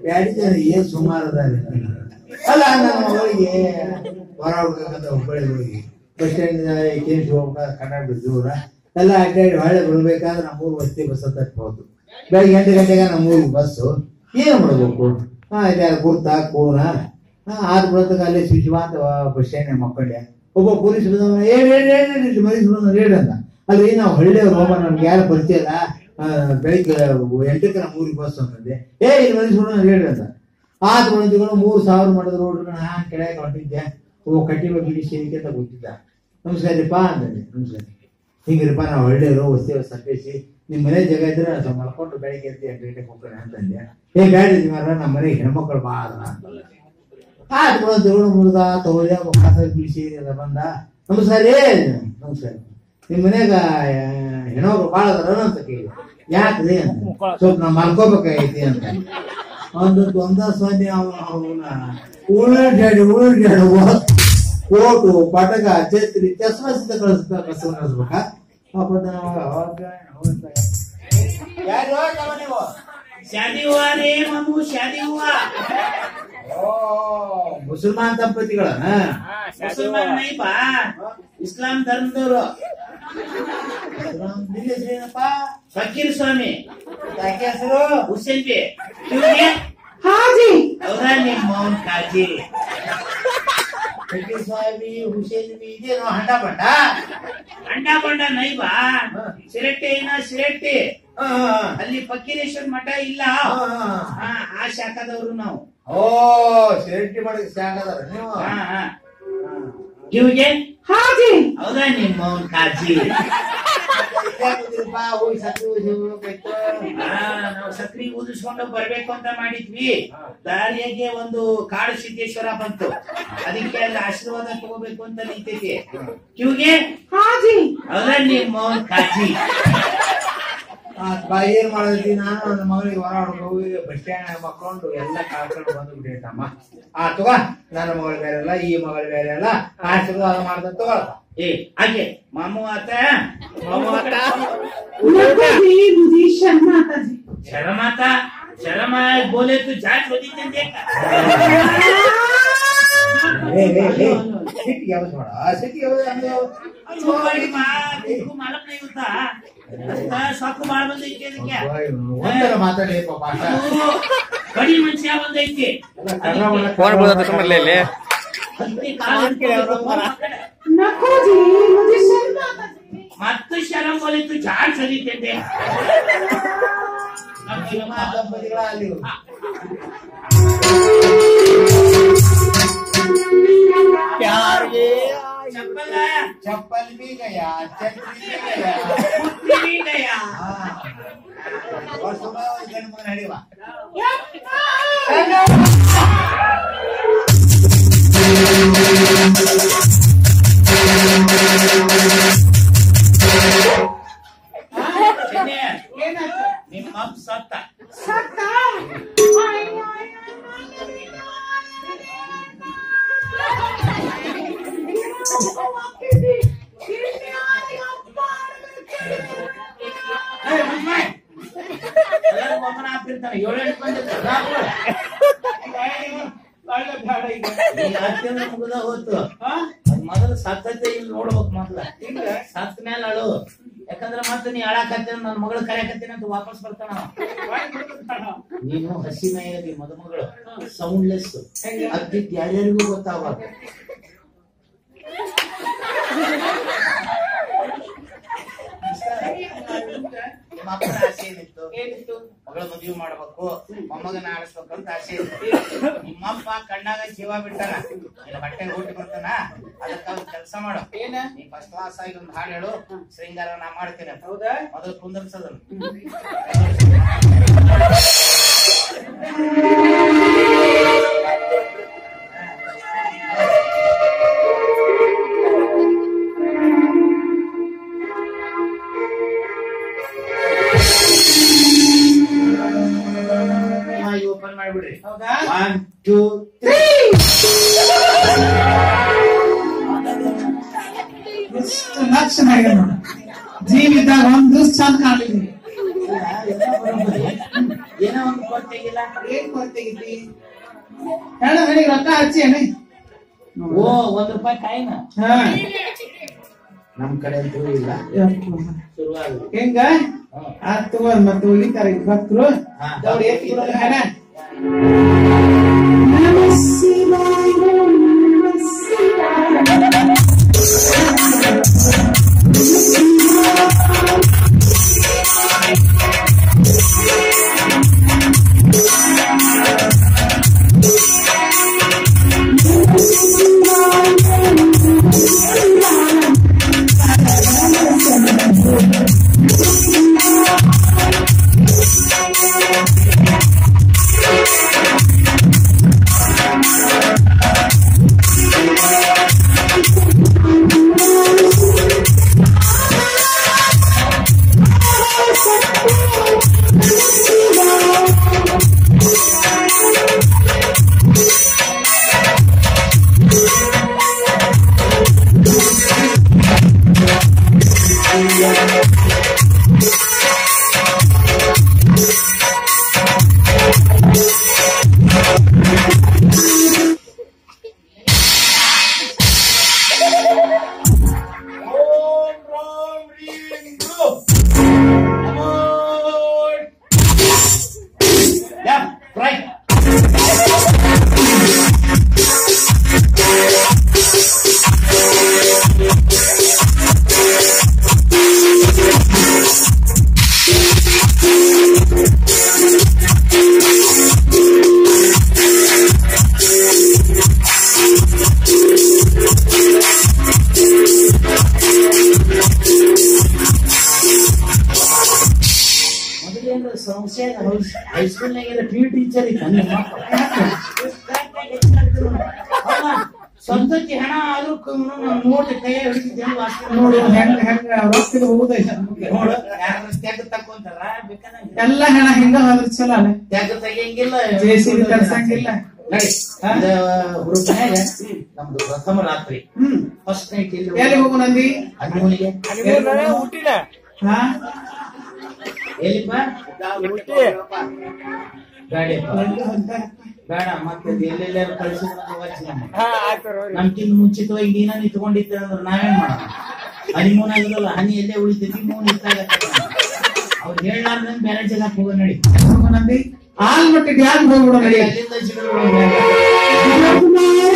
2 ಜನ ಏನ್ ಸುಮಾರು ಅದ ಅಲ್ಲ. ನನ್ನ ಮಗಳಿಗೆ ಹೊರ ಹುಡ್ಕಂತ ಹುಬ್ಬಳ್ಳಿ ಹೋಗಿ ಬಸ್ ಸ್ಟ್ಯಾಂಡ್ ಕೇಳಿಸಿ ಹೋಗ್ಬೇಕಾದ್ರೆ ಕನ್ನಡ ದೂರ ಎಲ್ಲ ಅಡ್ಡಾಡಿ ಹೊಳೆ ಬರ್ಬೇಕಾದ್ರೆ ನಮ್ಮೂರು ವಸ್ತಿ ಬಸ್ ತಪ್ಪಬಹುದು. ಬೆಳಿಗ್ಗೆ 8 ಗಂಟೆಗೆ ನಮ್ಮೂರಿಗೆ ಬಸ್ಸು. ಏನ್ ಮಾಡ್ಬೇಕು? ಇದ್ಯಾರು ಗುರ್ತ ಕೂನ ಆದ್ ಬರ್ತಕ್ಕ ಅಲ್ಲಿ ಶಿಶುವಾಂತ ಬಸ್ ಸ್ಟ್ಯಾಂಡ್ ಮಕ್ಕಳೇ ಒಬ್ಬ ಪೊಲೀಸ್ ಮರೀಸ್ ರೇಡ್ ಅಂತ. ಅಲ್ಲಿ ನಾವು ಹಳ್ಳಿಯವರು ನಮ್ಗೆ ಯಾರು ಪರಿಚಯ ಇಲ್ಲ. ಬೆಳಿಗ್ಗೆ 8ಕ್ಕೆ ನಮ್ಮೂರಿಗೆ ಬಸ್ ಅಂತಂದೆ. ಇಲ್ಲಿ ಮರೀಸ್ ರೇಡ್ ಅಂತ. ಆದ್ ಬಂದಿಗಳು 3000 ಮಾಡಿದ್ರು ರೋಡ್ ಕೆಳಗೆ ಹೊಂಟಿದ್ದೆ. ಕಟ್ಟಿ ಬಿಡಿ ಸೇರಿಕೆ ಅಂತ ಗೊತ್ತಿದ್ದ. ನಮಸ್ಕಾರಪ್ಪ ಅಂತಂದೆ. ನಮಸ್ಕಾರ. ಹಿಂಗ್ರಿಪ್ಪ ನಾವು ಹಳ್ಳಿಯವರು ವಸ್ತಿ ಸಂಪೇಸಿ ನಿಮ್ ಮನೆ ಜಾಗ ಇದ್ರೆ ಸ್ವಲ್ಪ ಮಲ್ಕೊಂಡು ಬೆಳಿಗ್ಗೆ 8 ಗಂಟೆಗೆ ಹೋಗೋಣ ಅಂತಂದೆ. ಬ್ಯಾಡಿದ್ವಿ ಮಾರ ನಮ್ಮ ಮನೆಗೆ ಹೆಣ್ಮಕ್ಳು ಬಾ ಅದನ್ನ ಅಂತಲ್ಲ. ಆಯ್ತು ಬಂದು ಮುರುಗ ತಗೊಳ್ಳಿ ಕಸ ಬಿಡಿಸಿ ಎಲ್ಲ ಬಂದ. ನಮಸ್ಕಾರ ನಮಸ್ಕಾರ. ನಿಮ್ ಮನ್ಯಾಗ ಹೆಣ್ಮಕ್ಳು ಬಾಳ ಅದಾರ ಅಂತ ಕೇಳಿ. ಯಾಕ್ರಿ ಅಂತ. ಸ್ವಲ್ಪ ನಾವ್ ಮಲ್ಕೋಬೇಕಾಗೈತಿ ಅಂತ. ಒಂದ ಸ್ವಾಮಿ ಅವನ ಉಳ್ಳಾಡ್ಯಾಡಿ ಕೋಟು ಪಟಕ ಛತ್ರಿ ಚಸ್ಮ ಸಿದ್ಧ ಕಳಿಸ್ಬೇಕಾ ಮುಸಲ್ಮಾನ್ ದಂಪತಿಗಳ ಇಸ್ಲಾಂ ಧರ್ಮದವರು ಫಕೀರ್ ಸ್ವಾಮಿ ಹೆಸರು ಹುಸೇನ್ ಬಿ ಹಾಜಿ ಹೌದಾ ನಿಮ್ಮ ಮೌನ್ ಕಾಜಿ ಫಕೀರ್ ಸ್ವಾಮಿ ಹುಸೇನ್ ಬಿ ಇದೇನೋ ಹಂಡ ಬಂಡ ನೈಬಾ ಸಿರಟ್ಟಿ ಅಲ್ಲಿ ಫಕೀರೇಶ್ವರ ಮಠ ಇಲ್ಲ. ಆ ಶಾಖದವರು ನಾವು. ಸಿರಟ್ಟಿ ಮಾಡಿದ ಶಾಖದವ್ರ ನೀವು. ಕಿವಿಗೆ ಹಾಜಿ ಹೌದಾ ನಿಮ್ಮ ಮೌನ್ ಕಾಜಿ. ನಾವು ಸಕ್ರಿ ಊದಿಸ್ಕೊಂಡು ಬರ್ಬೇಕು ಅಂತ ಮಾಡಿದ್ವಿ. ದಾರಿಯಾಗೆ ಒಂದು ಕಾಡು ಸಿದ್ದೇಶ್ವರ ಬಂತು. ಅದಕ್ಕೆ ಅಲ್ಲಿ ಆಶೀರ್ವಾದ ತಗೋಬೇಕು ಅಂತ ನಿಂತೈತಿ. ಕಿವಿಗೆ ಹಾಜಿ ಹೌದಾ ನಿಮ್ಮ ಮೌನ್ ಕಾಜಿ. ಏನ್ ಮಾಡಿದ್ವಿ ನಾನು ನನ್ನ ಮಗಳಿಗೆ ಹೊರ ಹೋಗಿ ಬಸ್ ಸ್ಟ್ಯಾಂಡ್ ಮಕ್ಕೊಂಡು ಎಲ್ಲ ಕಳ್ಕೊಂಡು ಬಂದು ಬಿಟ್ಟೈತಮ್ಮ. ತಗೋ ನನ್ನ ಮಗಳು ಬೇರೆ ಅಲ್ಲ ಈ ಮಗಳು ಬೇರೆ ಅಲ್ಲ ಆಶೀರ್ವಾದ ಮಾಡ್ದ ತಗೋ. ಹಾಗೆ ಮಾಮು ಆತ ಶರ್ಮ ಬೋಲೆ ತು ಜಾಟ್ ಹೋದಿದ್ದಂತೆ. ಸಿಟ್ಟಿಗೆ ಯಾವತ್ತು ಮಾಡ ಸಿಟ್ಟಿಗೆ ಮಾಲಕ್ नहीं होता ಸಾಕು ಬಾಳ ಬಂದೈತಿ. ಅದಕ್ಕೆ ಒಂದರ ಮಾತಾಡಿ ಕಡಿ ಮನುಷ್ಯ ಬಂದೈತಿ. ಮತ್ತು ಶರಂ ಬೋಲಿತ್ತು ಜಾಡ್ ಸದಿತೈತೆ. ದಂಪತಿಗಳ ಅಲ್ಲಿ चप्पल भी गया छतरी भी गया और सुबह गणपति नड़ीवा ನಿಮ್ಮ ಸತ್ತ ಒಬ್ಬನ ಹಾಕ್ತಿರ್ತಾನೆ 7-8 ಮಂದಿ ಮುಗಿದ ಹೋತು. ಮೊದಲು ಸತ್ತತೆ ಇಲ್ಲಿ ನೋಡ್ಬೇಕು. ಮೊದ್ಲ ಸತ್ ಮೇಲೆ ಅಳು. ಯಾಕಂದ್ರೆ ಮತ್ತೆ ನೀ ಅಳಾಕತ್ತೀನಿ ನನ್ನ ಮಗಳು ಕರೆಯಕತ್ತೀನಿ ಅಂತ ವಾಪಸ್ ಬರ್ತಾನ. ನೀನು ಹಸಿ ಮೇಯದಿ ಮದುಮಗಳು ಸೌಂಡ್ಲೆಸ್ ಅದ್ದಿದ್ ಯಾರ್ಯಾರಿಗೂ ಗೊತ್ತಾಗಬಾರ್ದು. ಮಕ್ಕಳ ಆಸೆ ಏನಿತ್ತು? ಮಗಳ ಮದುವೆ ಮಾಡ್ಬೇಕು, ಮೊಮ್ಮಗನ ಆಡಿಸ್ಬೇಕು ಅಂತ ಆಸೆ ಇತ್ತು. ನಿಮ್ಮಪ್ಪ ಕಣ್ಣಾಗ ಜೀವ ಬಿಟ್ಟಾನ, ಇಲ್ಲ ಬಟ್ಟೆ ಊಟ ಬರ್ತಾನ. ಅದಕ್ಕ ಒಂದು ಕೆಲಸ ಮಾಡು, ನೀ ಫಸ್ಟ್ ಕ್ಲಾಸ್ ಆಗಿ ಒಂದು ಹಾಡು ಹೇಳು, ಶೃಂಗಾರ ನಾ ಮಾಡ್ತೇನೆ. ಹೌದಾ? ಮೊದಲು ಕುಂದರ್ಸೋದನ್ನು ಓಪನ್ ಮಾಡ್ಬಿಡ್ರಿ. ಹೌದಾ? 1 2 3 ಎಷ್ಟು ಲಕ್ಷಣ ನೋಡ. ಜೀವಿದಾಗ ಒಂದು ಚಂದ ಕಾಣಲಿಲ್ಲ. ಏನೋ ಒಂದು ಕೊರತೆಗಿಲ್ಲ. ಏನ್ ಕೊರತೆಗಿದ್ದಿ ಹೇಳ ನನಗೆ ರೊಕ್ಕ ಹಚ್ಚಿ ಏನೇ ಓ ₹1 ಕಾಯಿನ ಹಾ ನಮ್ ಕಡೆ ಅಂತೂ ಇಲ್ಲ. ಶುರುವಾಗಿದೆ ಹೆಂಗ ಆತ್ ತಗೋ ಮತ್ತೆ ಹೋಗಿದ್ದಾರೆ ಭಕ್ತರು ಅವ್ರು ಎತ್ತಿ ಕೊಡೋದು ಹಣ ಹೈಸ್ಕೂಲ್ನಾಗೆಲ್ಲ ಪಿ ಟೀಚರ್ ಸ್ವಂತಕ್ಕೆ ಹಣ ಆದ್ರೂ ನೋಡಿ ಕೈ ಹಿಡಿತಿದ್ದೆ ನೋಡು ಹೆಂಗ ಹೆಂಗ ರೊಕ್ಕ ಹೋಗುದೈತ ನೋಡು ಯಾರು ತ್ಯಾಗ ತಕ್ಕೊಂತಾರ ಬೇಕಾದಂಗ ಎಲ್ಲ ಹಣ ಹೆಂಗ ಹೋದ್ರ ಚಲೋ ಅಲ್ಲ ತ್ಯಾಗ ತೆಗಿಯಂಗಿಲ್ಲ ಜೇಸಿಬಿ ತರ್ಸಂಗಿಲ್ಲ ನಡಿ ಹುಡುಗನಾಗ ನಮ್ದು ಪ್ರಥಮ ರಾತ್ರಿ ಫಸ್ಟ್ ನೈಟ್ ಎಲ್ಲಿ ಹೋಗು ನಂದಿ ಹನುಮನಿಗೆ ಹುಟ್ಟಿನ ಹಾ ಎಲ್ಲಿಪ್ಪ ಬೇಡ ಮತ್ತೆ ಎಲ್ಲೆಲ್ಲಾರು ಕಳಿಸಿದ್ರೆ ನಮ್ಕಿಂತ ಮುಂಚಿತವಾಗಿ ನೀನ ನಿಂತ್ಕೊಂಡಿದ್ದೆ ಅಂದ್ರೆ ನಾವೇನ್ ಮಾಡೋಣ ಹನಿಮೂನ್ ಆಗಿರಲ್ಲ ಹನಿ ಎಲ್ಲೇ ಉಳಿತೈತಿ ಮೂನ್ ಇತ್ತಾಗ ಅವ್ರು ಹೇಳಾರ್ದಂಗ್ ಬೇರೆ ಜಾಗಕ್ಕೆ ಹೋಗೋ ನಡಿ ನಂದಿ ಆಲ್ಮಟ್ಟಿಗೆ ಯಾಕೆ ಹೋಗ್ಬಿಡೋ ನಡಿ ಅಲ್ಲಿಂದ ಜಿಗಳು